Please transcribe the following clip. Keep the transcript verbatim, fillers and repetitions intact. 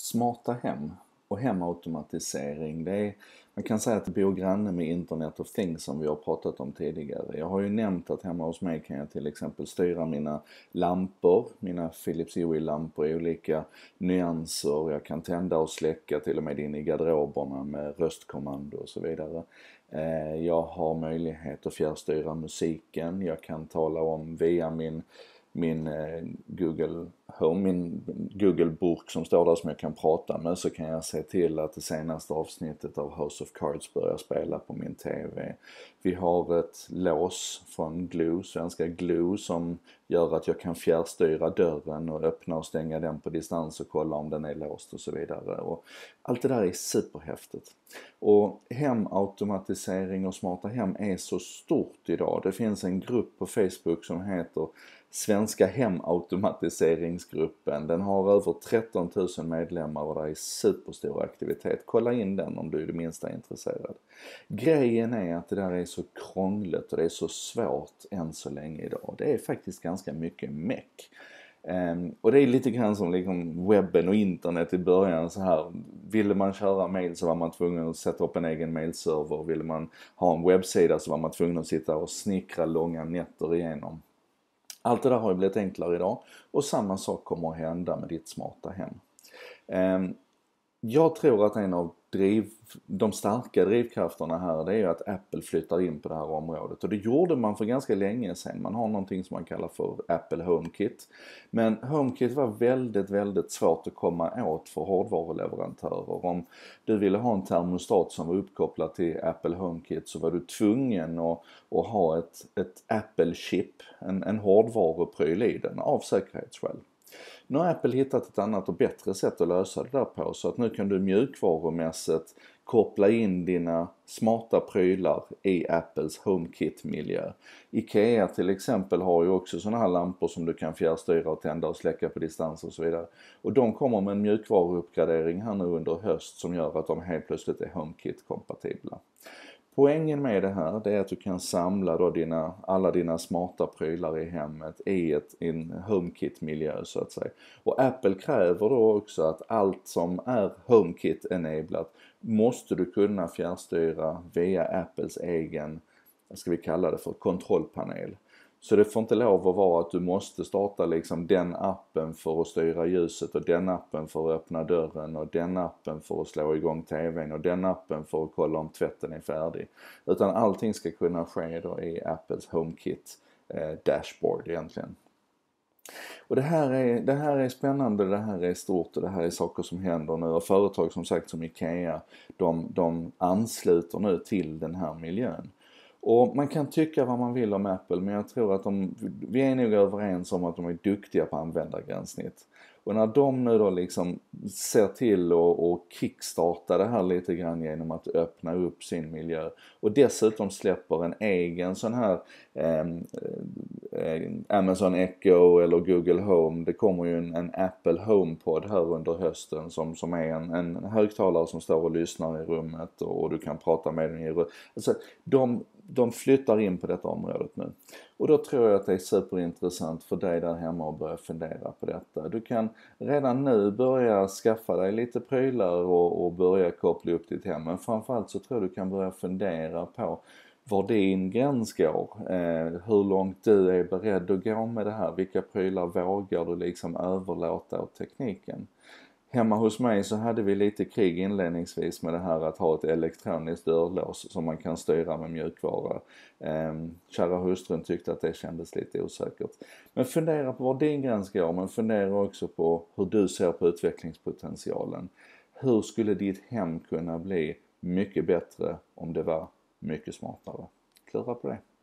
Smarta hem och hemautomatisering, det är, man kan säga att det bor granne med Internet of Things som vi har pratat om tidigare. Jag har ju nämnt att hemma hos mig kan jag till exempel styra mina lampor, mina Philips Hue-lampor i olika nyanser. Jag kan tända och släcka till och med in i garderoberna med röstkommando och så vidare. Jag har möjlighet att fjärrstyra musiken. Jag kan tala om via min min eh, Google Home, min Google-burk som står där som jag kan prata med, så kan jag se till att det senaste avsnittet av House of Cards börjar spela på min tv. Vi har ett lås från Glue, svenska Glue, som gör att jag kan fjärrstyra dörren och öppna och stänga den på distans och kolla om den är låst och så vidare. Och allt det där är superhäftigt. Och hemautomatisering och smarta hem är så stort idag. Det finns en grupp på Facebook som heter Svenska hemautomatiseringsgruppen. Den har över tretton tusen medlemmar och det är superstor aktivitet. Kolla in den om du är det minsta intresserad. Grejen är att det där är så krångligt och det är så svårt än så länge idag. Det är faktiskt ganska mycket meck. Um, och det är lite grann som liksom webben och internet i början så här. Ville man köra mail så var man tvungen att sätta upp en egen mailserver. Ville man ha en webbsida så var man tvungen att sitta och snickra långa nätter igenom. Allt det där har ju blivit enklare idag och samma sak kommer att hända med ditt smarta hem. Um, jag tror att en av driv, de starka drivkrafterna här, det är ju att Apple flyttar in på det här området. Och det gjorde man för ganska länge sedan. Man har någonting som man kallar för Apple HomeKit. Men HomeKit var väldigt, väldigt svårt att komma åt för hårdvaruleverantörer. Om du ville ha en termostat som var uppkopplad till Apple HomeKit så var du tvungen att, att ha ett, ett Apple-chip, en, en hårdvarupryl i den av säkerhetsskäl. Nu har Apple hittat ett annat och bättre sätt att lösa det där på, så att nu kan du mjukvarumässigt koppla in dina smarta prylar i Apples HomeKit-miljö. IKEA till exempel har ju också sådana här lampor som du kan fjärrstyra och tända och släcka på distans och så vidare. Och de kommer med en mjukvaruuppgradering här nu under höst som gör att de helt plötsligt är HomeKit-kompatibla. Poängen med det här, det är att du kan samla då dina, alla dina smarta prylar i hemmet i ett en HomeKit-miljö så att säga. Och Apple kräver då också att allt som är HomeKit-enablat måste du kunna fjärrstyra via Apples egen, vad ska vi kalla det för, kontrollpanel. Så det får inte lov att vara att du måste starta liksom den appen för att styra ljuset och den appen för att öppna dörren och den appen för att slå igång tvn och den appen för att kolla om tvätten är färdig. Utan allting ska kunna ske då i Apples HomeKit eh, dashboard egentligen. Och det här, är, det här är spännande, det här är stort och det här är saker som händer nu. Och företag som sagt som IKEA, de, de ansluter nu till den här miljön. Och man kan tycka vad man vill om Apple, men jag tror att de, vi är nog överens om att de är duktiga på användargränssnitt. Och när de nu då liksom ser till att och kickstarta det här lite grann genom att öppna upp sin miljö och dessutom släpper en egen sån här eh, eh, Amazon Echo eller Google Home. Det kommer ju en, en Apple HomePod här under hösten som, som är en, en högtalare som står och lyssnar i rummet och, och du kan prata med den i rummet. Alltså, de, de flyttar in på detta området nu. Och då tror jag att det är superintressant för dig där hemma att börja fundera på detta. Du kan redan nu börja skaffa dig lite prylar och, och börja koppla upp ditt hem. Men framförallt så tror jag du kan börja fundera på var din gräns går. Eh, hur långt du är beredd att gå med det här. Vilka prylar vågar du liksom överlåta åt tekniken. Hemma hos mig så hade vi lite krig inledningsvis med det här att ha ett elektroniskt dörrlås som man kan styra med mjukvara. Ehm, kära hustrun tyckte att det kändes lite osäkert. Men fundera på var din gräns går, men fundera också på hur du ser på utvecklingspotentialen. Hur skulle ditt hem kunna bli mycket bättre om det var mycket smartare? Klura på det.